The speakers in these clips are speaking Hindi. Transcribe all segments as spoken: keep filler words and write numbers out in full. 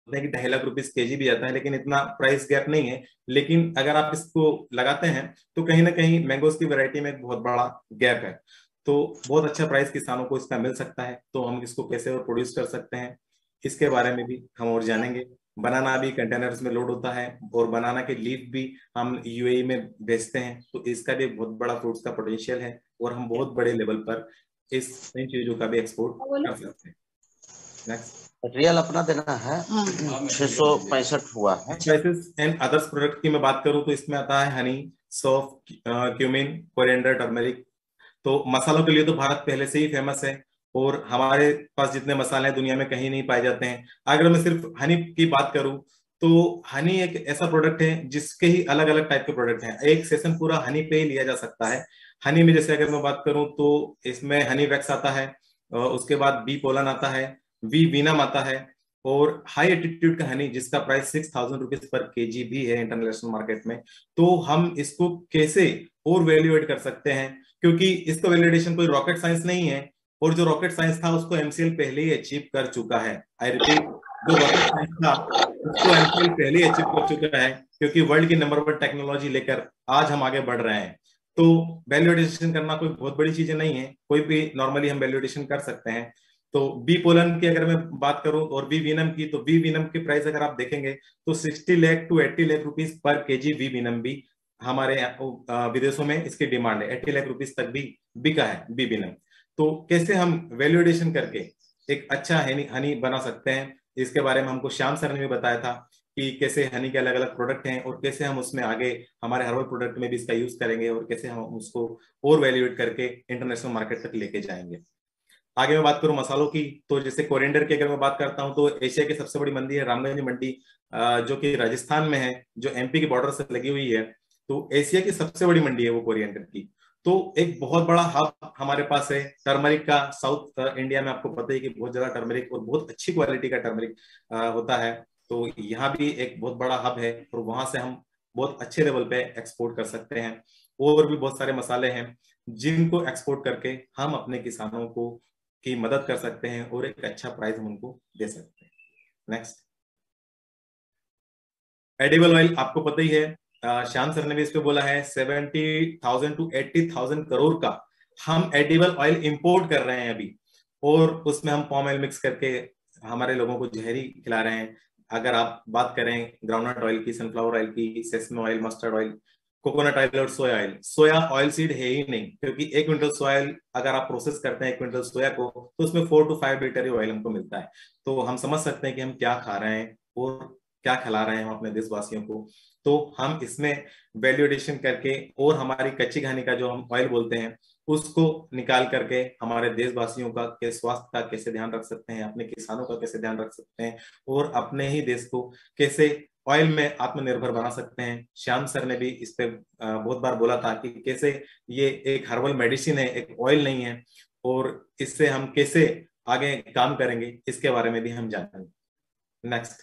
बोलते हैं कि ढाई लाख रुपीज केजी भी आता है, लेकिन इतना प्राइस गैप नहीं है। लेकिन अगर आप इसको लगाते हैं तो कहीं ना कहीं मैंगोज की वैरायटी में एक बहुत बड़ा गैप है। तो बहुत अच्छा प्राइस किसानों को इसका मिल सकता है। तो हम इसको कैसे और प्रोड्यूस कर सकते हैं, इसके बारे में भी हम और जानेंगे। बनाना भी कंटेनर्स में लोड होता है, और बनाना के लीफ भी हम यूएई में बेचते हैं। तो इसका भी एक बहुत बड़ा फ्रूट्स का पोटेंशियल है, और हम बहुत बड़े लेवल पर इस इन चीजों का भी एक्सपोर्ट कर सकते हैं। नेक्स्ट, रियल अपना देना है छह सौ पैंसठ हुआ है। स्पाइसेस एंड अदर्स प्रोडक्ट की मैं बात करूं तो इसमें आता है हनी, सौंफ, क्यूमिन, कोरिएंडर, टर्मरिक। तो मसालों के लिए तो भारत पहले से ही फेमस है, और हमारे पास जितने मसाले हैं दुनिया में कहीं नहीं पाए जाते हैं। अगर मैं सिर्फ हनी की बात करूं तो हनी एक ऐसा प्रोडक्ट है जिसके ही अलग अलग टाइप के प्रोडक्ट हैं। एक सेशन पूरा हनी पे ही लिया जा सकता है। हनी में जैसे अगर मैं बात करूं तो इसमें हनी वैक्स आता है, अ, उसके बाद बी पोलन आता है, वी वीनम आता है, और हाई एटीट्यूड का हनी जिसका price six thousand rupees per KG भी है इंटरनेशनल मार्केट में। तो हम इसको कैसे और वैल्यूएट कर सकते हैं, क्योंकि इसका वैलिडेशन कोई रॉकेट साइंस नहीं है, और जो रॉकेट साइंस था उसको एमसीएल पहले ही अचीव कर चुका है। आई रिपीट, जो रॉकेट साइंस था उसको एमसीएल पहले ही अचीव कर चुका है, क्योंकि वर्ल्ड की नंबर वन टेक्नोलॉजी लेकर आज हम आगे बढ़ रहे हैं। तो वैल्यूडेशन करना कोई बहुत बड़ी चीजें नहीं है, कोई भी नॉर्मली हम वैल्यूडेशन कर सकते हैं। तो बी पोलन की अगर मैं बात करूं और वी विनम की, तो वी विनम की प्राइस अगर आप देखेंगे तो sixty lakh to eighty lakh rupees per KG वी विनम भी हमारे विदेशों में इसकी डिमांड है। एट्टी लाख रुपीस तक भी बिका है बी विनम। तो कैसे हम वैल्यूडेशन करके एक अच्छा हनी हनी बना सकते हैं, इसके बारे में हमको श्याम सर ने भी बताया था कि कैसे हनी के अलग अलग प्रोडक्ट हैं, और कैसे हम उसमें आगे हमारे हर्बल प्रोडक्ट में भी इसका यूज करेंगे, और कैसे हम उसको और वैल्यूएट करके इंटरनेशनल मार्केट तक लेके जाएंगे। आगे मैं बात करूं मसालों की, तो जैसे कोरिएंडर की अगर मैं बात करता हूं तो एशिया की सबसे बड़ी मंडी है रामगंज मंडी, जो कि राजस्थान में है, जो एमपी के बॉर्डर से लगी हुई है। तो एशिया की सबसे बड़ी मंडी है वो कोरिएंडर की। तो एक बहुत बड़ा हब हमारे पास है टर्मरिक का। साउथ इंडिया में आपको पता है कि बहुत ज्यादा टर्मरिक और बहुत अच्छी क्वालिटी का टर्मरिक होता है। तो यहाँ भी एक बहुत बड़ा हब है, और वहां से हम बहुत अच्छे लेवल पे एक्सपोर्ट कर सकते हैं। और भी बहुत सारे मसाले हैं जिनको एक्सपोर्ट करके हम अपने किसानों को की मदद कर सकते हैं, और एक अच्छा प्राइस हम उनको दे सकते हैं। नेक्स्ट, एडिबल ऑयल आपको पता ही है, श्याम सर ने भी इस पे बोला है seventy thousand to eighty thousand crore का हम एडिबल ऑयल इंपोर्ट कर रहे हैं अभी, और उसमें हम पॉम ऑयल मिक्स करके हमारे लोगों को जहरी खिला रहे हैं। अगर आप बात करें ग्राउंडनट ऑयल की, सनफ्लावर ऑयल की, sesame oil, mustard oil, coconut oil और soya oil, soya oil seed है ही नहीं, क्योंकि एक क्विंटल सोया ऑयल अगर आप प्रोसेस करते हैं एक क्विंटल सोया को, तो उसमें फोर टू फाइव लीटर ही ऑयल हमको मिलता है। तो हम समझ सकते हैं कि हम क्या खा रहे हैं और क्या खिला रहे हैं हम अपने देशवासियों को। तो हम इसमें वैल्यू एडिशन करके, और हमारी कच्ची घानी का जो हम ऑयल बोलते हैं उसको निकाल करके हमारे देशवासियों का के स्वास्थ्य का कैसे ध्यान रख सकते हैं, अपने किसानों का कैसे ध्यान रख सकते हैं, और अपने ही देश को कैसे ऑयल में आत्मनिर्भर बना सकते हैं। श्याम सर ने भी इस पे बहुत बार बोला था कि कैसे ये एक हर्बल मेडिसिन है, एक ऑयल नहीं है, और इससे हम कैसे आगे काम करेंगे इसके बारे में भी हम जानेंगे। नेक्स्ट,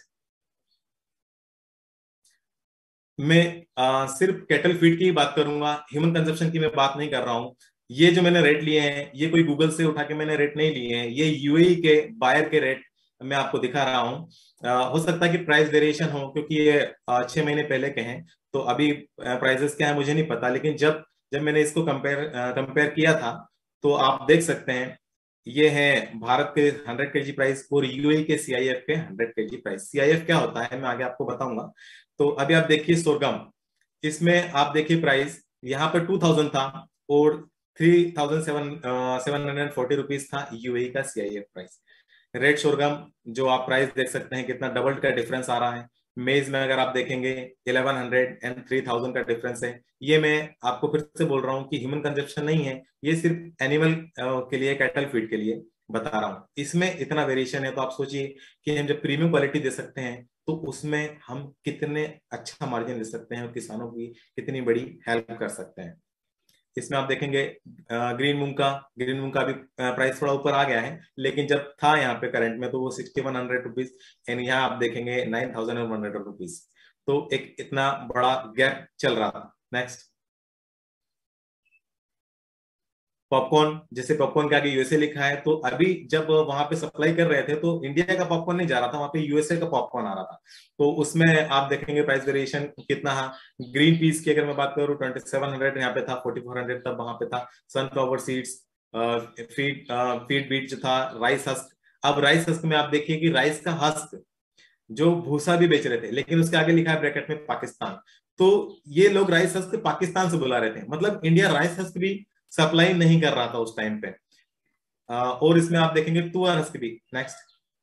मैं आ, सिर्फ कैटल फीड की ही बात करूंगा, ह्यूमन कंजप्शन की मैं बात नहीं कर रहा हूं। ये जो मैंने रेट लिए हैं ये कोई गूगल से उठा के मैंने रेट नहीं लिए हैं, ये यूएई के बायर के रेट मैं आपको दिखा रहा हूं। हो सकता है कि प्राइस वेरिएशन हो, क्योंकि ये छह महीने पहले के हैं, तो अभी प्राइसेस क्या है मुझे नहीं पता। लेकिन जब जब मैंने इसको कंपेयर कंपेयर किया था, तो आप देख सकते हैं ये है भारत के हंड्रेड के जी प्राइस और यूएई के सीआईएफ के hundred K G price. CIF क्या होता है मैं आगे आपको बताऊंगा। तो अभी आप देखिए सोरगम, इसमें आप देखिए प्राइस यहाँ पर टू थाउजेंड था, और three thousand seven seven hundred forty rupees था यूएई का सीआईएफ प्राइस। रेड सोरगम जो आप प्राइस देख सकते हैं कितना डबल का डिफरेंस आ रहा है। मेज में अगर आप देखेंगे eleven hundred and three thousand का डिफरेंस है। ये मैं आपको फिर से बोल रहा हूँ कि ह्यूमन कंजप्शन नहीं है, ये सिर्फ एनिमल के लिए, कैटल फीड के लिए बता रहा हूँ। इसमें इतना वेरिएशन है, तो आप सोचिए कि हम जब प्रीमियम क्वालिटी दे सकते हैं तो उसमें हम कितने अच्छा मार्जिन ले सकते हैं और किसानों की कितनी बड़ी हेल्प कर सकते हैं। इसमें आप देखेंगे ग्रीन मूंग का ग्रीन मूंग का भी प्राइस थोड़ा ऊपर आ गया है, लेकिन जब था यहाँ पे करंट में तो वो sixty one hundred rupees, and यहाँ आप देखेंगे nine thousand one hundred rupees. तो एक इतना बड़ा गैप चल रहा था। नेक्स्ट, पॉपकॉर्न, जैसे पॉपकॉर्न के आगे यूएसए लिखा है, तो अभी जब वहां पे सप्लाई कर रहे थे तो इंडिया का पॉपकॉर्न नहीं जा रहा था, वहां पे यूएसए का पॉपकॉर्न आ रहा था। तो उसमें आप देखेंगे प्राइस वेरिएशन कितना है। ग्रीन पीस की अगर मैं बात करूँ ट्वेंटी सेवन हंड्रेड यहाँ पे था, फोर्टी फोर हंड्रेड तब वहां पे था। Sunflower seeds, feed feed beet जो था, राइस हस्क। अब राइस हस्क में आप देखिए कि राइस का हस्क जो भूसा भी बेच रहे थे, लेकिन उसके आगे लिखा है ब्रैकेट में पाकिस्तान। तो ये लोग राइस हस्क पाकिस्तान से बुला रहे थे, मतलब इंडिया राइस हस्क भी सप्लाई नहीं कर रहा था उस टाइम पे। और इसमें आप देखेंगे तुअर हस्क भी। नेक्स्ट,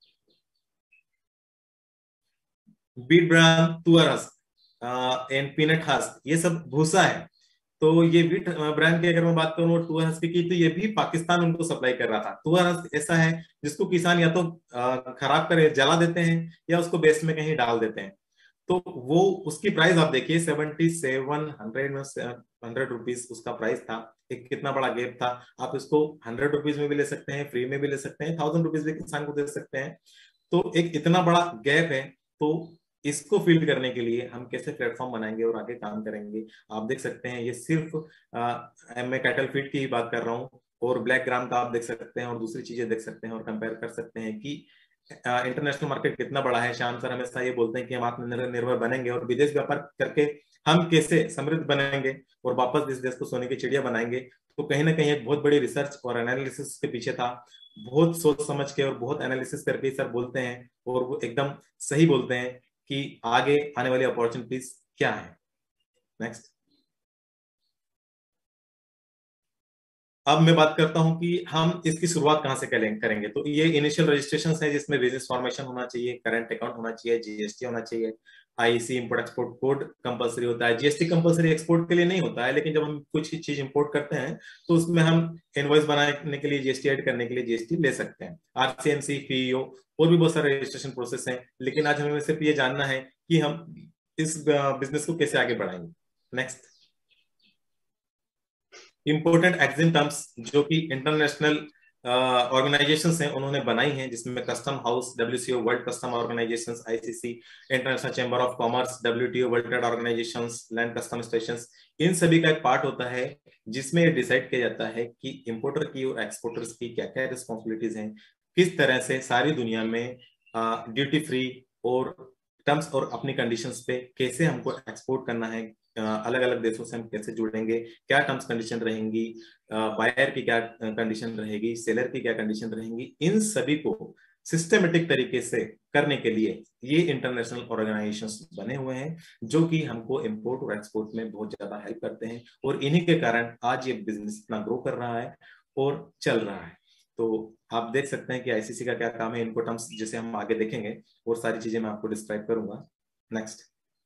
बीट ब्रांड, तुअर हस्क एंड पीनट हस्क, ये सब भूसा है। तो ये बीट ब्रांड की अगर मैं बात करूं और तुअर हस्क की, तो ये भी पाकिस्तान उनको सप्लाई कर रहा था। तुअर हस्क ऐसा है जिसको किसान या तो खराब करे, जला देते हैं, या उसको बेस्ट में कहीं डाल देते हैं। तो वो उसकी प्राइस आप देखिए सेवेंटी सेवन हंड्रेड में हंड्रेड रुपीज उसका प्राइस था। एक कितना बड़ा गैप था। आप इसको हंड्रेड रुपीज में भी ले सकते हैं, फ्री में भी ले सकते हैं, थाउजेंड रुपीज भी किसान को दे सकते हैं। तो एक इतना बड़ा गैप है। तो इसको फील करने के लिए हम कैसे प्लेटफॉर्म बनाएंगे और आगे काम करेंगे। आप देख सकते हैं ये सिर्फ आ, मैं कैटल फीड की ही बात कर रहा हूँ, और ब्लैक ग्राम का आप देख सकते हैं और दूसरी चीजें देख सकते हैं और कंपेयर कर सकते हैं कि इंटरनेशनल मार्केट कितना बड़ा है। श्याम सर हमेशा ये बोलते हैं कि हम आत्मनिर्भर बनेंगे और विदेश व्यापार करके हम कैसे समृद्ध बनेंगे और वापस इस देश को सोने की चिड़िया बनाएंगे। तो कहीं ना कहीं एक बहुत बड़ी रिसर्च और एनालिसिस के पीछे था, बहुत सोच समझ के और बहुत एनालिसिस करके सर बोलते हैं, और वो एकदम सही बोलते हैं कि आगे आने वाली अपॉर्चुनिटीज क्या है। नेक्स्ट, अब मैं बात करता हूं कि हम इसकी शुरुआत कहां से करेंगे। तो ये इनिशियल रजिस्ट्रेशन है जिसमें बिजनेस फॉर्मेशन होना चाहिए, करंट अकाउंट होना चाहिए, जीएसटी होना चाहिए, IC import export code compulsory होता है। जीएसटी कंपलसरी एक्सपोर्ट के लिए नहीं होता है, लेकिन जब हम कुछ ही चीज इंपोर्ट करते हैं तो उसमें हम इनवॉइस बनाने के लिए, जीएसटी ऐड करने के लिए जीएसटी ले सकते हैं। आरसीएमसी, पीईओ और भी बहुत सारे रजिस्ट्रेशन प्रोसेस हैं, लेकिन आज हमें सिर्फ ये जानना है कि हम इस बिजनेस को कैसे आगे बढ़ाएंगे। नेक्स्ट, इंपोर्टेंट एग्जिम टर्म्स जो कि इंटरनेशनल ऑर्गेनाइजेशंस हैं उन्होंने बनाई हैं, जिसमें custom house, WCO world custom organisations, ICC international chamber of commerce, WTO world trade organisations, land custom stations, इन सभी का एक पार्ट होता है जिसमें ये डिसाइड किया जाता है कि इंपोर्टर की और एक्सपोर्टर्स की क्या क्या रिस्पॉन्सिबिलिटीज हैं, किस तरह से सारी दुनिया में ड्यूटी फ्री और टर्म्स और अपनी कंडीशंस पे कैसे हमको एक्सपोर्ट करना है, अलग अलग देशों से हम कैसे जुड़ेंगे, क्या टर्म्स कंडीशन रहेंगी, बायर की क्या कंडीशन रहेगी, सेलर की क्या कंडीशन रहेंगी। इन सभी को सिस्टमेटिक तरीके से करने के लिए ये इंटरनेशनल ऑर्गेनाइजेशंस बने हुए हैं, जो कि हमको इंपोर्ट और एक्सपोर्ट में बहुत ज्यादा हेल्प करते हैं, और इन्हीं के कारण आज ये बिजनेस इतना ग्रो कर रहा है और चल रहा है। तो आप देख सकते हैं कि आईसीसी का क्या काम है, इनको टर्म्स जैसे हम आगे देखेंगे और सारी चीजें मैं आपको डिस्क्राइब करूंगा। नेक्स्ट,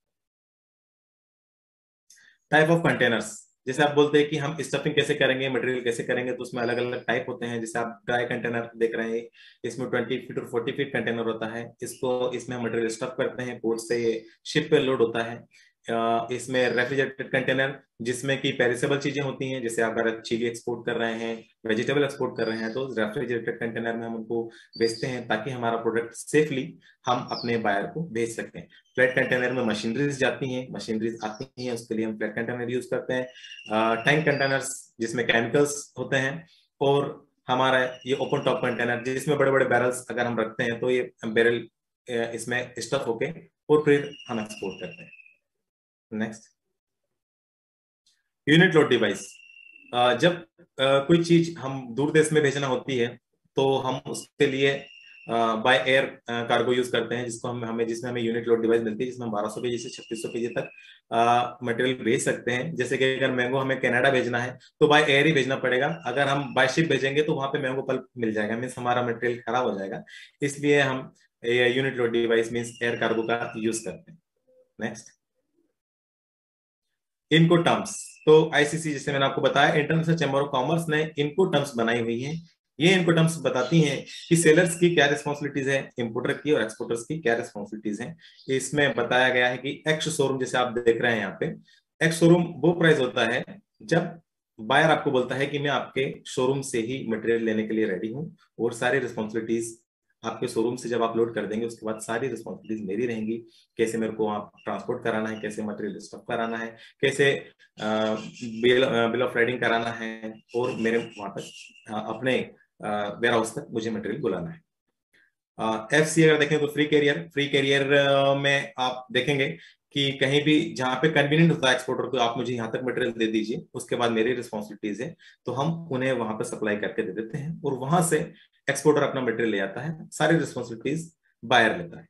टाइप ऑफ कंटेनर्स, जैसे आप बोलते हैं कि हम स्टफिंग कैसे करेंगे, मटेरियल कैसे करेंगे, तो उसमें अलग अलग टाइप होते हैं। जैसे आप ड्राई कंटेनर देख रहे हैं, इसमें ट्वेंटी फीट और फोर्टी फीट कंटेनर होता है। इसको इसमें हम मटेरियल स्टफ करते हैं, पोर्ट से शिप पे लोड होता है। इसमें रेफ्रिजरेटेड कंटेनर जिसमें कि पेरिसेबल चीजें होती हैं, जैसे अगर चिली एक्सपोर्ट कर रहे हैं, वेजिटेबल एक्सपोर्ट कर रहे हैं, तो रेफ्रिजरेटेड कंटेनर में हम उनको बेचते हैं ताकि हमारा प्रोडक्ट सेफली हम अपने बायर को भेज सकते हैं। फ्लैट कंटेनर में मशीनरीज जाती हैं, मशीनरीज आती हैं, उसके लिए हम फ्लैट कंटेनर यूज करते हैं। टैंक कंटेनर्स जिसमें केमिकल्स होते हैं, और हमारा ये ओपन टॉप कंटेनर जिसमें बड़े बड़े बैरल्स अगर हम रखते हैं तो ये बैरल इसमें स्टफ होके और फिर हम एक्सपोर्ट करते हैं। नेक्स्ट, यूनिट लोड डिवाइस, जब कोई चीज हम दूर देश में भेजना होती है तो हम उसके लिए बाय एयर कार्गो यूज करते हैं, जिसको हम हमें जिसमें हमें यूनिट लोड डिवाइस मिलती है, जिसमें बारह सौ केजी से छत्तीस सौ केजी तक मटेरियल भेज सकते हैं। जैसे कि अगर मैंगो हमें कनाडा भेजना है तो बाय एयर ही भेजना पड़ेगा, अगर हम बाय शिप भेजेंगे तो वहां पे मैंगो पल्प मिल जाएगा, मीन्स हमारा मटेरियल खराब हो जाएगा, इसलिए हम unit load device means air cargo का यूज करते हैं। नेक्स्ट, इनको टर्म्स, तो आईसीसी जैसे मैंने आपको बताया इंटरनेशनल चैम्बर ऑफ कॉमर्स ने इनको टर्म्स बनाई हुई हैं। ये इनको टर्म्स बताती हैं कि सेलर्स की क्या रिस्पॉन्सिबिलिटीज है, इंपोर्टर की और एक्सपोर्टर्स की क्या रिस्पॉन्सिबिलिटीज हैं। इसमें बताया गया है कि एक्स शोरूम जैसे आप देख रहे हैं यहाँ पे, एक्स शोरूम वो प्राइस होता है जब बायर आपको बोलता है कि मैं आपके शोरूम से ही मटेरियल लेने के लिए रेडी हूँ और सारी रिस्पॉन्सिबिलिटीज आपके शोरूम से जब आप लोड कर देंगे उसके बाद सारी रिस्पॉन्सिबिलिटीज मेरी रहेंगी, कैसे मेरे को वहाँ ट्रांसपोर्ट कराना है, कैसे मटेरियल स्टॉक कराना है, कैसे बिल बिल ऑफ लाइडिंग कराना है, और मेरे वहां तक अपने वेयर हाउस तक मुझे मटेरियल बुलाना है। एफ सी अगर देखें तो फ्री कैरियर, फ्री कैरियर में आप देखेंगे कि कहीं भी जहां पे कन्वीनियंट होता है एक्सपोर्टर को, आप मुझे यहाँ तक मटेरियल दे दीजिए, उसके बाद मेरी रिस्पॉन्सिबिलिटीज है, तो हम उन्हें वहां पे सप्लाई करके दे देते हैं और वहां से एक्सपोर्टर अपना मटेरियल ले आता है, सारी रिस्पॉन्सिबिलिटीज बायर लेता है।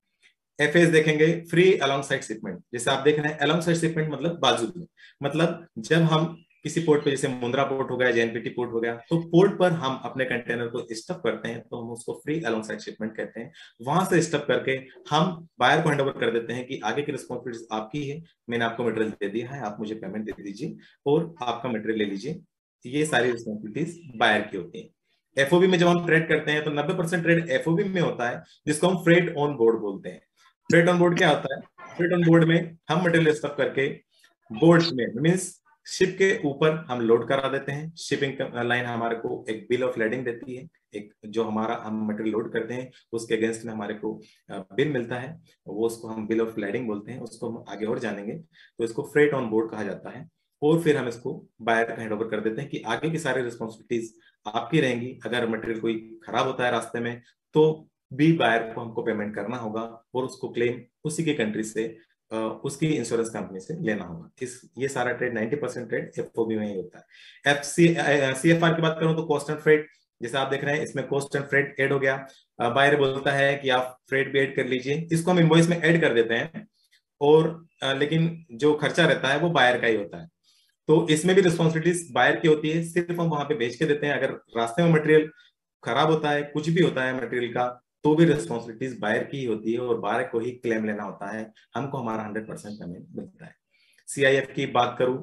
एफ एस देखेंगे, फ्री अलोंग साइड शिपमेंट। जैसे आप देख रहे हैं अलोंग साइड शिपमेंट मतलब बाजू में, मतलब जब हम किसी पोर्ट पे, जैसे मुंद्रा पोर्ट हो गया, J N P T port हो गया, तो पोर्ट पर हम अपने कंटेनर को स्टफ करते हैं तो हम उसको फ्री अलोंग साइड शिपमेंट कहते हैं। वहां से स्टफ करके हम बायर को हैंडओवर कर देते हैं कि आगे की रिस्पॉन्सिबिलिटी आपकी है, मैंने आपको मटेरियल दे दिया है, आप मुझे पेमेंट दे दीजिए और आपका मटेरियल ले लीजिए। ये सारी रिस्पॉन्सिबिलिटीज बायर की होती है। एफ ओ बी में जब हम ट्रेड करते हैं तो नब्बे percent trade F O B में होता है, जिसको हम फ्रेट ऑन बोर्ड बोलते हैं। फ्रेट ऑन बोर्ड क्या होता है? फ्रेट ऑन बोर्ड में हम मटेरियल स्टफ करके बोर्ड में, मींस शिप के ऊपर हम लोड करा देते हैं। शिपिंग लाइन हमारे को एक बिल ऑफ लैडिंग देती है, एक जो हमारा हम मटेरियल लोड करते हैं उसके अगेंस्ट में हमारे को बिल मिलता है, वो उसको हम बिल ऑफ लैडिंग बोलते हैं। उसको हम आगे और जानेंगे तो इसको फ्रेट ऑन बोर्ड कहा जाता है। और फिर हम इसको बायर का हैंड ओवर कर देते हैं कि आगे की सारी रिस्पॉन्सिबिलिटीज आपकी रहेंगी। अगर मटेरियल कोई खराब होता है रास्ते में तो भी बायर को हमको पेमेंट करना होगा और उसको क्लेम उसी की कंट्री से, उसकी इंश्योरेंस कंपनी से लेना होगा। इस ये सारा ट्रेड नब्बे percent trade F O B में ही होता है। F C C F R की बात करूं तो कॉस्ट एंड फ्रेट, जैसे आप देख रहे हैं इसमें कॉस्ट एंड फ्रेट ऐड हो गया। बायर बोलता है कि आप फ्रेट भी ऐड कर लीजिए, इसको हम इनवॉइस में ऐड कर देते हैं, और लेकिन जो खर्चा रहता है वो बायर का ही होता है। तो इसमें भी रिस्पॉन्सिबिलिटीज बायर की होती है, सिर्फ हम वहां पे बेच के देते हैं। अगर रास्ते में मटेरियल खराब होता है, कुछ भी होता है मटेरियल का, तो भी रिस्पॉन्सिबिलिटीज बायर की ही होती है और बायर को ही क्लेम लेना होता है, हमको हमारा हंड्रेड परसेंट पेमेंट मिलता है। सी आई एफ की बात करूं,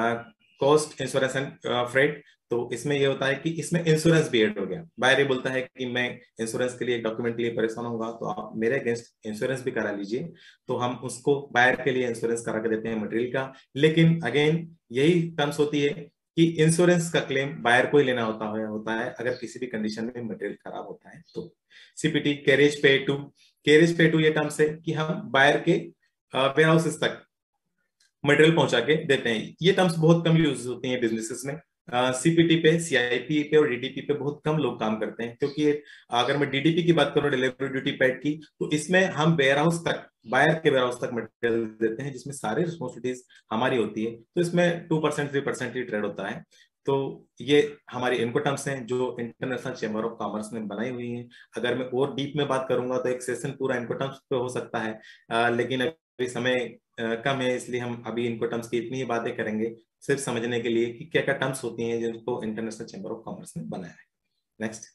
कॉस्ट इंश्योरेंस एंड फ्रेट, तो इसमें ये होता है कि इसमें इंश्योरेंस भी ऐड हो गया। बायर ये बोलता है कि मैं इंश्योरेंस के लिए, डॉक्यूमेंट के लिए परेशान होगा तो आप मेरे अगेंस्ट इंश्योरेंस भी करा लीजिए, तो हम उसको बायर के लिए इंश्योरेंस करा के देते हैं मटेरियल का। लेकिन अगेन यही टर्म्स होती है कि इंश्योरेंस का क्लेम बायर को ही लेना होता है होता है अगर किसी भी कंडीशन में मटेरियल खराब होता है तो। CPT, carriage pay to, carriage pay to ये टर्म्स है कि हम बायर के वेयर हाउसेस तक मटेरियल पहुंचा के देते हैं। ये टर्म्स बहुत कम यूज होती हैं बिजनेसेस में। सीपीटी पे, सीआईपी पे और डीडीपी पे बहुत कम लोग काम करते हैं, क्योंकि अगर मैं डीडीपी की बात करूं, डिलीवरी ड्यूटी पैड की, तो इसमें हम वेयर हाउस तक, बायर के वेयर हाउस तक मटेरियल देते हैं, जिसमें सारी रिस्पॉन्सिबिलिटीज हमारी होती है। तो इसमें टू परसेंट थ्री परसेंट ही ट्रेड होता है। तो ये हमारी इनको टर्म्स हैं जो इंटरनेशनल चैम्बर ऑफ कॉमर्स ने बनाई हुई हैं। अगर मैं और डीप में बात करूंगा तो एक सेशन पूरा इनको टर्म्स पे हो सकता है, आ, लेकिन अभी समय कम है, इसलिए हम अभी इनको टर्म्स की इतनी ही बातें करेंगे, सिर्फ समझने के लिए कि क्या क्या टर्म्स होती हैं जिनको इंटरनेशनल चैम्बर ऑफ कॉमर्स ने बनाया है। Next,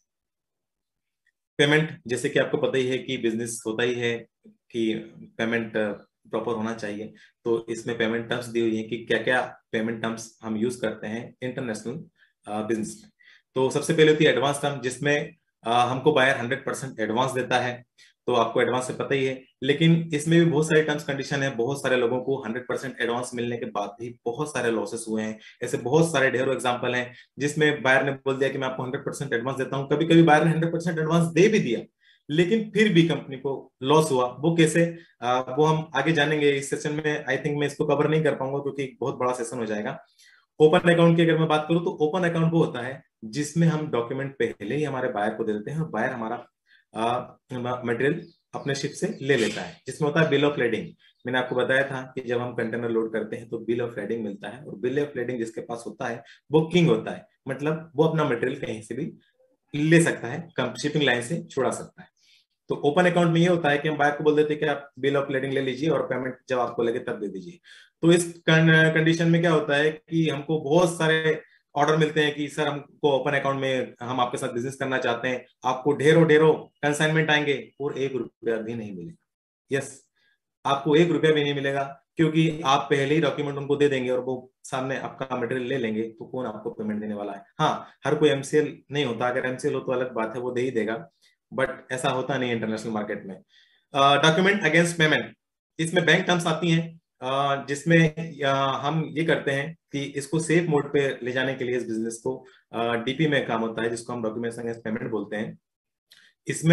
payment. जैसे कि आपको पता ही है कि बिजनेस होता ही है कि पेमेंट प्रॉपर होना चाहिए, तो इसमें पेमेंट टर्म्स दी हुई है कि क्या क्या पेमेंट टर्म्स हम यूज करते हैं इंटरनेशनल बिजनेस में। तो सबसे पहले होती है एडवांस टर्म, जिसमें हमको बायर हंड्रेड परसेंट एडवांस देता है, तो आपको एडवांस से पता ही है। लेकिन इसमें भी बहुत सारी टर्म्स कंडीशन है। बहुत सारे लोगों को हंड्रेड परसेंट एडवांस मिलने के बाद भी बहुत सारे लॉसेस हुए हैं। ऐसे बहुत सारे ढेरों एग्जांपल हैं जिसमें बायर ने बोल दिया कि मैं आपको हंड्रेड परसेंट एडवांस देता हूं, कभी कभी बायर ने हंड्रेड परसेंट एडवांस दे भी दिया, लेकिन फिर भी कंपनी को लॉस हुआ। वो कैसे, आ, वो हम आगे जानेंगे इस सेशन में। आई थिंक मैं इसको कवर नहीं कर पाऊंगा क्योंकि बहुत बड़ा सेशन हो जाएगा। ओपन अकाउंट की अगर मैं बात करूं तो ओपन अकाउंट वो होता है जिसमें हम डॉक्यूमेंट पहले ही हमारे बायर को दे देते हैं और बायर हमारा मटेरियल अपने शिप से ले लेता है, जिसमें होता है बिल ऑफ लेडिंग। मैंने आपको बताया था कि जब हम कंटेनर लोड करते हैं तो बिल ऑफ लेडिंग मिलता है, और बिल ऑफ लेडिंग जिसके पास होता है वो किंग होता है, मतलब वो अपना मटेरियल कहीं से भी ले सकता है, शिपिंग लाइन से छुड़ा सकता है। तो ओपन अकाउंट में ये होता है कि हम बायर को बोल देते हैं कि आप बिल ऑफ लेडिंग ले लीजिए और पेमेंट जब आपको लगे तब दे दीजिए। तो इस कंडीशन में क्या होता है कि हमको बहुत सारे ऑर्डर मिलते हैं कि सर हमको ओपन अकाउंट में, हम आपके साथ बिजनेस करना चाहते हैं, आपको ढेरों ढेरों कंसाइनमेंट आएंगे और एक रुपया भी नहीं मिलेगा। यस, आपको एक रुपया भी नहीं मिलेगा, क्योंकि आप पहले ही डॉक्यूमेंट उनको दे देंगे और वो सामने आपका मटेरियल ले लेंगे, तो कौन आपको पेमेंट देने वाला है। हाँ, हर कोई एमसीएल नहीं होता, अगर एमसीएल हो तो अलग बात है, वो दे ही देगा, बट ऐसा होता नहीं इंटरनेशनल मार्केट में। डॉक्यूमेंट अगेंस्ट पेमेंट, इसमें बैंक टर्म्स आती हैं, uh, जिसमें uh, हम ये करते हैं कि इसको सेफ मोड पे ले जाने के लिए इस बिजनेस को डीपी uh, में काम होता है, जिसको हम डॉक्यूमेंट्स अगेंस्ट पेमेंट बोलते हैं। इसमें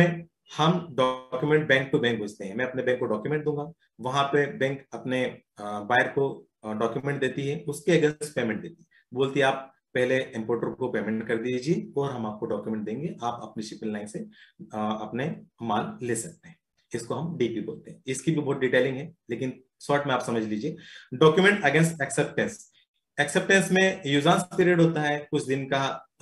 हम डॉक्यूमेंट बैंक टू बैंक भेजते हैं। मैं अपने बैंक को डॉक्यूमेंट दूंगा, वहां पे बैंक अपने बायर को डॉक्यूमेंट देती है, उसके अगेंस्ट पेमेंट देती है, बोलती है आप पहले इंपोर्टर को पेमेंट कर दीजिए और हम आपको डॉक्यूमेंट देंगे, आप अपनी शिपिंग लाइन से अपने माल ले सकते हैं। इसको हम डीपी बोलते हैं। इसकी भी बहुत डिटेलिंग है, लेकिन शॉर्ट में आप समझ लीजिए। डॉक्यूमेंट अगेंस्ट एक्सेप्टेंस, एक्सेप्टेंस में यूजांस पीरियड होता है कुछ दिन का।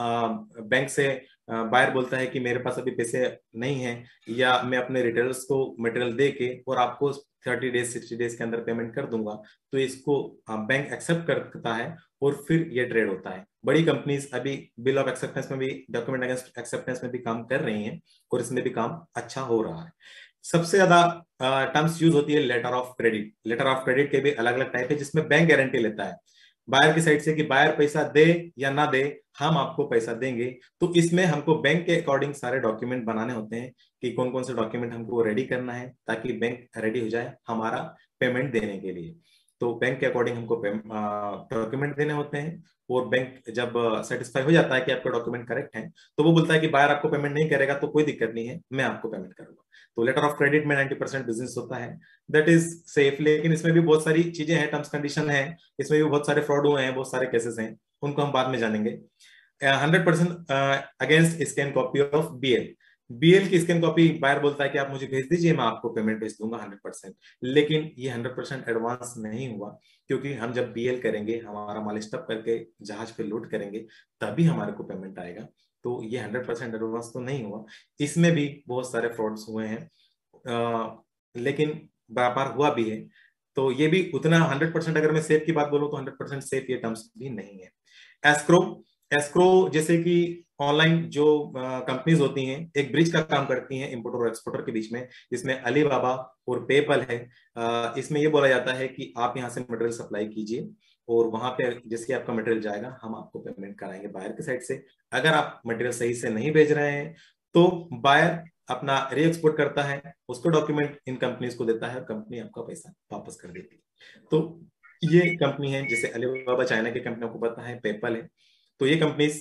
बैंक से बायर बोलता है कि मेरे पास अभी पैसे नहीं है, या मैं अपने रिटेलर्स को मटेरियल दे के और आपको थर्टी डेज सिक्सटी डेज के अंदर पेमेंट कर दूंगा, तो इसको बैंक एक्सेप्ट करता है और फिर ये ट्रेड होता है। बड़ी कंपनीज अभी बिल ऑफ एक्सेप्टेंस में भी, डॉक्यूमेंट अगेंस्ट एक्सेप्टेंस में भी काम कर रही हैं और इसमें भी काम अच्छा हो रहा है। सबसे ज्यादा टर्म्स यूज होती है letter of credit. Letter of credit के भी अलग अलग टाइप है, जिसमें बैंक गारंटी लेता है बायर की साइड से कि बायर पैसा दे या ना दे, हम आपको पैसा देंगे। तो इसमें हमको बैंक के अकॉर्डिंग सारे डॉक्यूमेंट बनाने होते हैं कि कौन कौन से डॉक्यूमेंट हमको रेडी करना है ताकि बैंक रेडी हो जाए हमारा पेमेंट देने के लिए। तो बैंक के अकॉर्डिंग हमको डॉक्यूमेंट देने होते हैं, और बैंक जब सेटिस्फाई हो जाता है कि आपका डॉक्यूमेंट करेक्ट है, तो वो बोलता है कि बायर आपको पेमेंट नहीं करेगा तो कोई दिक्कत नहीं है, मैं आपको पेमेंट करूंगा। तो लेटर ऑफ क्रेडिट में नाइंटी परसेंट बिजनेस होता है, दैट इज सेफ। लेकिन इसमें भी बहुत सारी चीजें हैं, टर्म्स कंडीशन है, इसमें भी बहुत सारे फ्रॉड हुए हैं, बहुत सारे केसेस हैं, उनको हम बाद में जानेंगे। Hundred percent against scan copy of BL. BL की स्कैन कॉपी बायर बोलता है कि आप मुझे भेज दीजिए, मैं आपको पेमेंट भेज दूंगा हंड्रेड परसेंट। लेकिन ये हंड्रेड परसेंट एडवांस नहीं हुआ, क्योंकि हम जब बीएल करेंगे, हमारा माल स्टफ करके जहाज पे लोड करेंगे, तभी हमारे को पेमेंट आएगा। तो ये हंड्रेड परसेंट एडवांस तो नहीं हुआ, इसमें भी बहुत सारे फ्रॉड्स हुए हैं, आ, लेकिन व्यापार हुआ भी है। तो ये भी उतना हंड्रेड परसेंट, अगर मैं सेफ की बात बोलूं तो हंड्रेड परसेंट सेफ ये टर्म्स भी नहीं है। एस्क्रो, एस्क्रो जैसे कि ऑनलाइन जो कंपनीज होती हैं, एक ब्रिज का काम करती हैं इंपोर्टर और एक्सपोर्टर के बीच में, जिसमें अलीबाबा और पेपल है। आ, इसमें ये बोला जाता है कि आप यहाँ से मटेरियल सप्लाई कीजिए और वहां पे जैसे आपका मटेरियल जाएगा हम आपको पेमेंट कराएंगे बायर की साइड से। अगर आप मटेरियल सही से नहीं भेज रहे हैं तो बायर अपना री एक्सपोर्ट करता है, उसको डॉक्यूमेंट इन कंपनीज को देता है और कंपनी आपका पैसा वापस कर देती है। तो ये कंपनी है, जैसे अलीबाबा चाइना की कंपनी आपको पता है, पेपल है। तो ये कंपनीज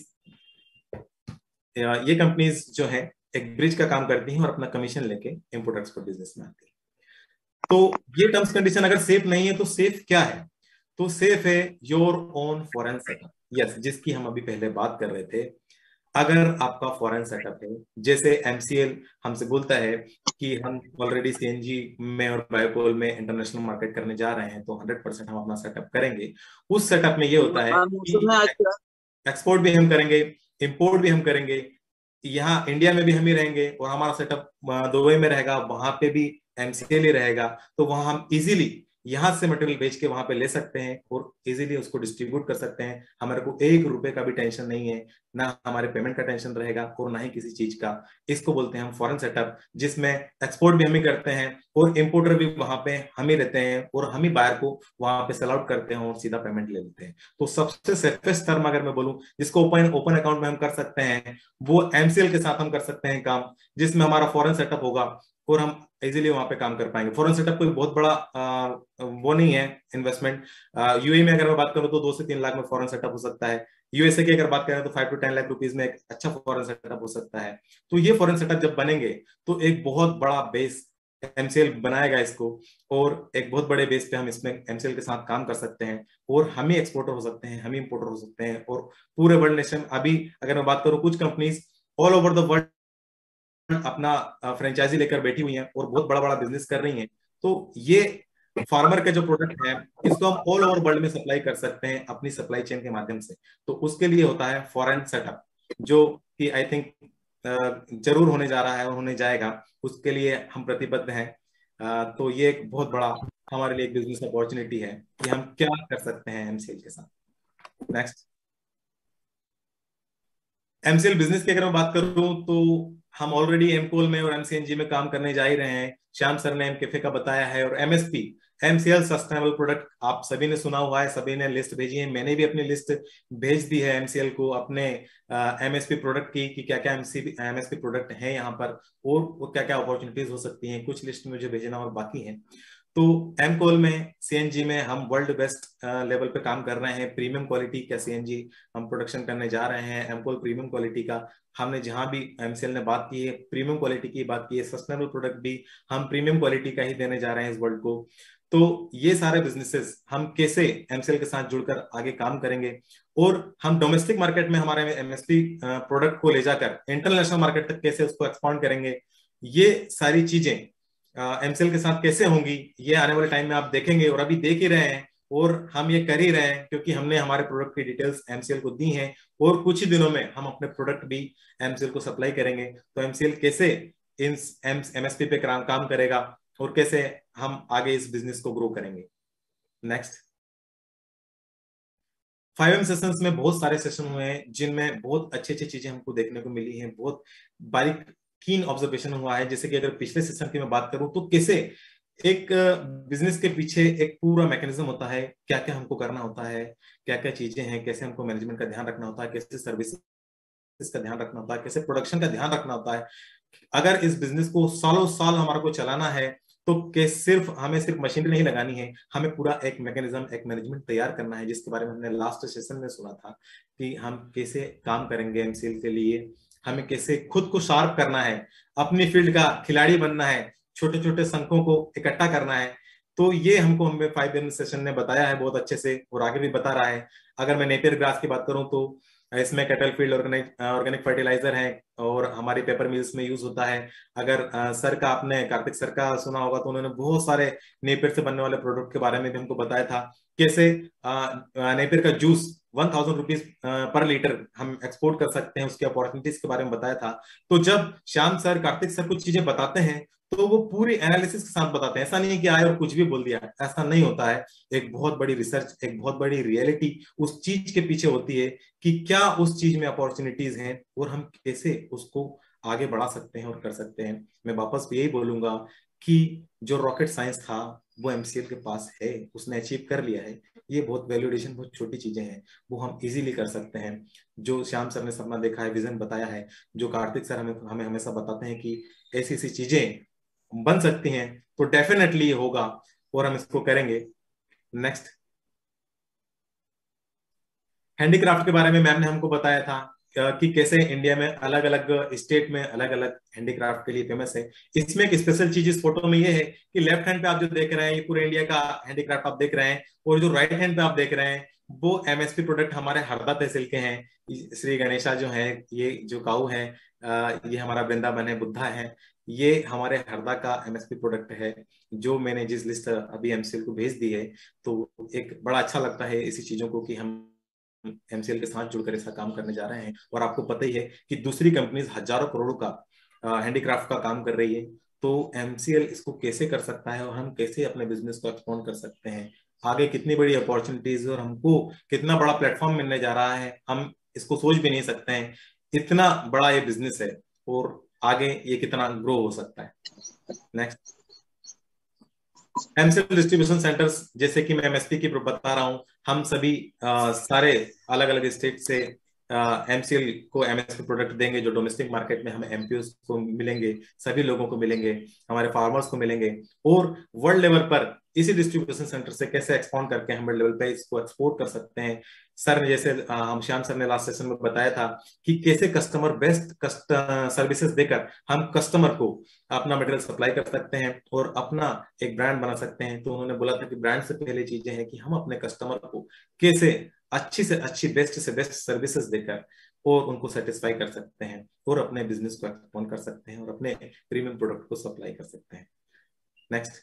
ये कंपनीज जो है एक ब्रिज का काम करती हैं और अपना कमीशन लेके इंपोर्ट एक्सपोर्ट बिजनेस में आती है। तो ये टर्म्स कंडीशन अगर सेफ नहीं है तो सेफ क्या है? तो सेफ है your own foreign setup. Yes, जिसकी हम अभी पहले बात कर रहे थे। अगर आपका फॉरेन सेटअप है, जैसे एमसीएल हमसे बोलता है कि हम ऑलरेडी सीएनजी में और बायोकोल में इंटरनेशनल मार्केट करने जा रहे हैं, तो हंड्रेड परसेंट हम अपना सेटअप करेंगे। उस सेटअप में ये होता है कि एक्सपोर्ट भी हम करेंगे, इंपोर्ट भी हम करेंगे, यहाँ इंडिया में भी हम ही रहेंगे और हमारा सेटअप दुबई में रहेगा, वहां पे भी एमसीएल ही रहेगा। तो वहां हम इजीली यहां से मटेरियल बेच के वहां पे ले सकते हैं और इजीली उसको डिस्ट्रीब्यूट कर सकते हैं। हमारे को एक रुपए का भी टेंशन नहीं है, ना हमारे पेमेंट का टेंशन रहेगा और ना ही किसी चीज का। इसको बोलते हैं हम फॉरेन सेटअप, जिसमें एक्सपोर्ट भी हम ही करते हैं और इंपोर्टर भी वहां पे हम ही रहते हैं और हम ही बायर को वहां पे सेल आउट करते हैं और सीधा पेमेंट ले लेते हैं। तो सबसे सेफेस्ट टर्म अगर मैं बोलूं जिसको ओपन ओपन अकाउंट में हम कर सकते हैं, वो एमसीएल के साथ हम कर सकते हैं काम, जिसमें हमारा फॉरेन सेटअप होगा और हम इजीली वहां पे काम कर पाएंगे। फॉरेन सेटअप कोई बहुत बड़ा आ, वो नहीं है इन्वेस्टमेंट। यूएई में अगर मैं बात करूं तो दो से तीन लाख में फॉरेन सेटअप हो सकता है। यूएसए की अगर बात करें तो five to ten lakh rupees में एक अच्छा फॉरेन सेटअप हो सकता है। तो ये फॉरेन सेटअप जब बनेंगे तो एक बहुत बड़ा बेस एमसीएल बनाएगा इसको, और एक बहुत बड़े बेस पे हम इसमें एमसीएल के साथ काम कर सकते हैं और हम ही एक्सपोर्टर हो सकते हैं, हम ही इंपोर्टर हो सकते हैं। और पूरे वर्ल्ड नेशन, अभी अगर मैं बात करूं कुछ companies all over the world अपना फ्रेंचाइजी लेकर बैठी हुई हैं और बहुत बड़ा बड़ा बिजनेस कर रही हैं। तो ये फार्मर के जो प्रोडक्ट है इसको हम ऑल ओवर वर्ल्ड में सप्लाई कर सकते हैं अपनी सप्लाई चेन के माध्यम से। तो उसके लिए होता है फॉरेन सेटअप, जो कि आई थिंक जरूर होने जा रहा है और होने जाएगा। उसके लिए हम प्रतिबद्ध हैं। तो ये एक बहुत बड़ा हमारे लिए एक बिजनेस अपॉर्चुनिटी है कि हम क्या कर सकते हैं एमसीएल के साथ। नेक्स्ट, एमसीएल बिजनेस की अगर मैं बात करूं तो हम ऑलरेडी एमकोल में और एमसीएनजी में काम करने जा ही रहे हैं। श्याम सर ने एमकेफे का बताया है, और एमएसपी एमसीएल सस्टेनेबल प्रोडक्ट आप सभी ने सुना हुआ है, सभी ने लिस्ट भेजी है, मैंने भी अपनी लिस्ट भेज दी है एमसीएल को अपने एमएसपी प्रोडक्ट की कि क्या क्या एमएसपी प्रोडक्ट है यहाँ पर और क्या क्या अपॉर्चुनिटीज हो सकती हैं। कुछ लिस्ट मुझे भेजना और बाकी है। तो एमकोल में सीएनजी में हम वर्ल्ड बेस्ट लेवल पे काम कर रहे हैं। प्रीमियम क्वालिटी का सीएनजी हम प्रोडक्शन करने जा रहे हैं। एमकोल प्रीमियम क्वालिटी का, हमने जहां भी एमसीएल ने बात की है प्रीमियम क्वालिटी की बात की है, सस्टेनेबल प्रोडक्ट भी हम प्रीमियम क्वालिटी का ही देने जा रहे हैं इस वर्ल्ड को। तो ये सारे बिजनेसेस हम कैसे एमसीएल के साथ जुड़कर आगे काम करेंगे, और हम डोमेस्टिक मार्केट में हमारे एमएसपी प्रोडक्ट को ले जाकर इंटरनेशनल मार्केट तक कैसे उसको एक्सपांड करेंगे, ये सारी चीजें एमसीएल के साथ कैसे होंगी, ये आने वाले टाइम में आप देखेंगे और अभी देख ही रहे हैं। और हम ये कर ही रहे हैं क्योंकि हमने हमारे प्रोडक्ट की डिटेल्स एमसीएल को दी हैं, और कुछ ही दिनों में हम अपने प्रोडक्ट भी एमसीएल को सप्लाई करेंगे। तो एमसीएल कैसे इन एमएसपी पे काम करेगा और कैसे हम आगे इस बिजनेस को ग्रो करेंगे। नेक्स्ट, फाइव एम सेशंस में बहुत सारे सेशन हुए हैं जिनमें बहुत अच्छी अच्छी चीजें हमको देखने को मिली हैं, बहुत बारीक कीन ऑब्जर्वेशन हुआ है। जैसे कि अगर पिछले सेशन की मैं बात करूं तो कैसे एक बिजनेस के पीछे एक पूरा मैकेनिज्म होता है, क्या क्या हमको करना होता है, क्या क्या चीजें हैं, कैसे हमको मैनेजमेंट का ध्यान रखना होता है, कैसे सर्विस का ध्यान रखना होता है, कैसे प्रोडक्शन का ध्यान रखना होता है। अगर इस बिजनेस को सालों साल हमारे को चलाना है तो के सिर्फ हमें सिर्फ मशीनरी नहीं लगानी है, हमें पूरा एक मैकेनिज्म एक मैनेजमेंट तैयार करना है, जिसके बारे में हमने लास्ट सेशन में सुना था कि हम कैसे काम करेंगे एमसीएल के लिए, हमें कैसे खुद को शार्प करना है, अपनी फील्ड का खिलाड़ी बनना है, छोटे छोटे संघों को इकट्ठा करना है। तो ये हमको हमें फाइव एम सेशन ने बताया है बहुत अच्छे से, और आगे भी बता रहा है। अगर मैं नेपियर ग्रास की बात करूं तो इसमें cattle field organic organic fertiliser है और हमारी पेपर मिल्स में यूज होता है। अगर आ, सर का आपने कार्तिक सर का सुना होगा तो उन्होंने बहुत सारे नेपियर से बनने वाले प्रोडक्ट के बारे में भी हमको बताया था, कैसे नेपियर का juice one thousand rupees per litre हम एक्सपोर्ट कर सकते हैं, उसकी अपॉर्चुनिटीज के बारे में बताया था। तो जब श्याम सर कार्तिक सर कुछ चीजें बताते हैं तो वो पूरी एनालिसिस के साथ बताते हैं, ऐसा नहीं कि आए और कुछ भी बोल दिया, ऐसा नहीं होता है। एक बहुत बड़ी रिसर्च, एक बहुत बड़ी रियलिटी उस चीज के पीछे होती है कि क्या उस चीज में अपॉर्चुनिटीज हैं और हम कैसे उसको आगे बढ़ा सकते हैं और कर सकते हैं। मैं वापस यही बोलूंगा कि जो रॉकेट साइंस था वो एमसीएल के पास है, उसने अचीव कर लिया है। ये बहुत वैल्यूएशन, बहुत छोटी चीजें हैं, वो हम इजीली कर सकते हैं। जो श्याम सर ने सपना देखा है, विजन बताया है, जो कार्तिक सर हमें हमें हमेशा बताते हैं कि ऐसी ऐसी चीजें बन सकती हैं, तो डेफिनेटली ये होगा और हम इसको करेंगे। नेक्स्ट, हैंडीक्राफ्ट के बारे में मैम ने हमको बताया था कि कैसे इंडिया में अलग अलग स्टेट में अलग अलग हैंडीक्राफ्ट के लिए फेमस है। इसमें एक स्पेशल चीज इस फोटो में ये है कि लेफ्ट हैंड पे आप जो देख रहे हैं ये पूरे इंडिया का हैंडीक्राफ्ट आप देख रहे हैं, और जो राइट हैंड पे आप देख रहे हैं वो एमएसपी प्रोडक्ट हमारे हरदा तहसील के हैं। श्री गणेशा जो है, ये जो काऊ है, ये हमारा वृंदावन है, बुद्धा है, ये हमारे हरदा का एमएसपी प्रोडक्ट है, जो मैंने जिस लिस्ट अभी एमसीएल को भेज दी है। तो एक बड़ा अच्छा लगता है इसी चीजों को कि हम एमसीएल के साथ जुड़कर ऐसा काम करने जा रहे हैं। और आपको पता ही है कि दूसरी कंपनीज हजारों करोड़ों का हैंडीक्राफ्ट का काम कर रही है, तो एमसीएल इसको कैसे कर सकता है और हम कैसे अपने बिजनेस को एक्सपांड कर सकते हैं, आगे कितनी बड़ी अपॉर्चुनिटीज और हमको कितना बड़ा प्लेटफॉर्म मिलने जा रहा है, हम इसको सोच भी नहीं सकते हैं। इतना बड़ा ये बिजनेस है और आगे ये कितना ग्रो हो सकता है। नेक्स्ट, एमसीएल डिस्ट्रीब्यूशन सेंटर्स, जैसे कि मैं एमएसपी की बता रहा हूं, हम सभी आ, सारे अलग अलग स्टेट से एमसीएल को एमएसपी प्रोडक्ट देंगे, जो डोमेस्टिक मार्केट में हमें एमपीओस को मिलेंगे, सभी लोगों को मिलेंगे, हमारे फार्मर्स को मिलेंगे। और वर्ल्ड लेवल पर इसी डिस्ट्रीब्यूशन सेंटर से कैसे एक्सपांड करके हम वर्ल्ड लेवल पे इसको एक्सपोर्ट कर सकते हैं। सर ने जैसे हम श्याम सर ने लास्ट सेशन में बताया था कि कैसे कस्टमर बेस्ट सर्विसेज देकर हम कस्टमर को अपना मटेरियल सप्लाई कर सकते हैं और अपना एक ब्रांड बना सकते हैं। तो उन्होंने बोला था कि ब्रांड से पहले चीजें हैं कि हम अपने कस्टमर को कैसे अच्छी से अच्छी, बेस्ट से बेस्ट सर्विसेज देकर और उनको सेटिस्फाई कर सकते हैं और अपने बिजनेस को एक्सपांड कर सकते हैं और अपने प्रीमियम प्रोडक्ट को सप्लाई कर सकते हैं। नेक्स्ट,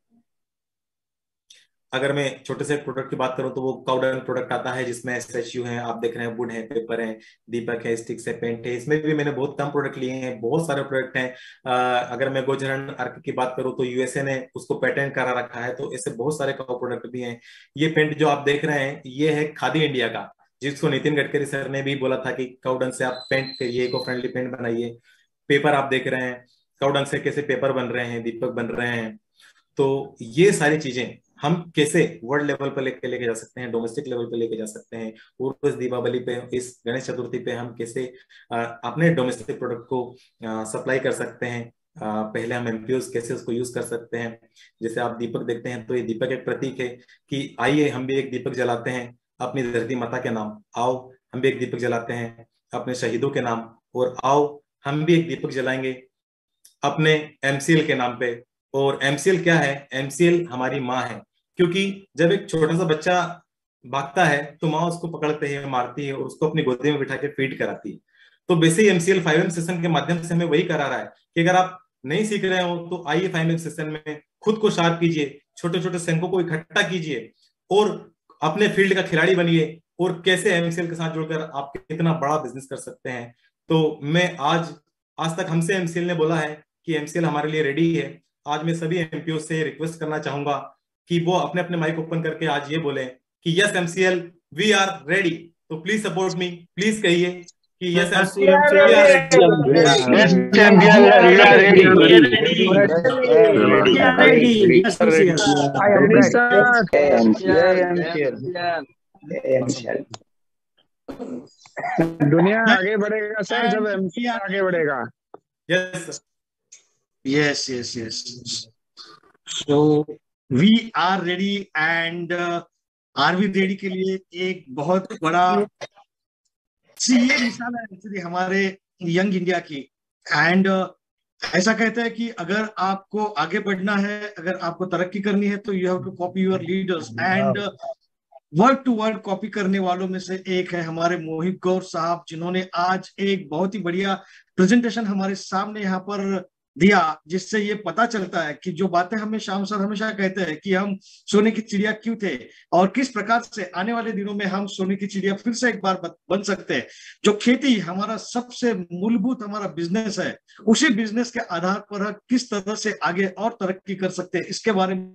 अगर मैं छोटे से प्रोडक्ट की बात करूं तो वो काउडंग प्रोडक्ट आता है, जिसमें स्टैच्यू है, आप देख रहे हैं, वुड है, पेपर है, दीपक है, स्टिक्स है, पेंट है। इसमें भी मैंने बहुत कम प्रोडक्ट लिए हैं, बहुत सारे प्रोडक्ट हैं। आ, अगर मैं गोजरन अर्क की बात करूं तो यूएसए ने उसको पेटेंट करा रखा है, तो ऐसे बहुत सारे काउ प्रोडक्ट भी हैं। ये पेंट जो आप देख रहे हैं ये है खादी इंडिया का, जिसको नितिन गडकरी सर ने भी बोला था कि काउडंग से आप पेंट करिए, इको फ्रेंडली पेंट बनाइए। पेपर आप देख रहे हैं, काउडंग से कैसे पेपर बन रहे हैं, दीपक बन रहे हैं। तो ये सारी चीजें हम कैसे वर्ल्ड लेवल पर लेके लेके जा सकते हैं, डोमेस्टिक लेवल पे लेके जा सकते हैं, और इस दीपावली पे, इस गणेश चतुर्थी पे हम कैसे अपने डोमेस्टिक प्रोडक्ट को सप्लाई कर सकते हैं पहले हम एमपीओस कैसे उसको यूज कर सकते हैं। जैसे आप दीपक देखते हैं तो ये दीपक एक प्रतीक है कि आइए हम भी एक दीपक जलाते हैं अपनी धरती माता के नाम, आओ हम भी एक दीपक जलाते हैं अपने शहीदों के नाम, और आओ हम भी एक दीपक जलाएंगे अपने एमसीएल के नाम पे। और एमसीएल क्या है? एमसीएल हमारी माँ है, क्योंकि जब एक छोटा सा बच्चा भागता है तो माँ उसको पकड़ते हैं, मारती है और उसको अपनी गोदी में बिठा के फीड कराती है। तो basic MCL five M session के माध्यम से हमें वही करा रहा है कि अगर आप नहीं सीख रहे हो तो आइए फाइव एम सेशन में खुद को शार्प कीजिए, छोटे छोटे सैनिकों को इकट्ठा कीजिए और अपने फील्ड का खिलाड़ी बनिए, और कैसे एमसीएल के साथ जुड़कर आप कितना बड़ा बिजनेस कर सकते हैं। तो मैं आज आज तक हमसे एमसीएल ने बोला है कि एमसीएल हमारे लिए रेडी है। आज मैं सभी एमपीओ से रिक्वेस्ट करना चाहूंगा कि वो अपने अपने माइक ओपन करके आज ये बोले कि yes MCL we are ready. तो प्लीज सपोर्ट मी, प्लीज कहिए कि yes MCL we are ready. दुनिया आगे बढ़ेगा सर जब एमसीएल आगे बढ़ेगा। Yes yes yes yes so we are ready and uh, are we ready के लिए एक बहुत बड़ा ये मिसाल है एक्चुअली हमारे यंग इंडिया की। एंड uh, ऐसा कहता है कि अगर आपको आगे बढ़ना है, अगर आपको तरक्की करनी है तो you have to copy your leaders. And word to word copy करने वालों में से एक है हमारे मोहित गौर साहब, जिन्होंने आज एक बहुत ही बढ़िया प्रेजेंटेशन हमारे सामने यहाँ पर दिया, जिससे ये पता चलता है कि जो बातें हमें श्याम सर हमेशा कहते हैं कि हम सोने की चिड़िया क्यों थे और किस प्रकार से आने वाले दिनों में हम सोने की चिड़िया फिर से एक बार बन सकते हैं। जो खेती हमारा सबसे मूलभूत हमारा बिजनेस है, उसी बिजनेस के आधार पर किस तरह से आगे और तरक्की कर सकते हैं, इसके बारे में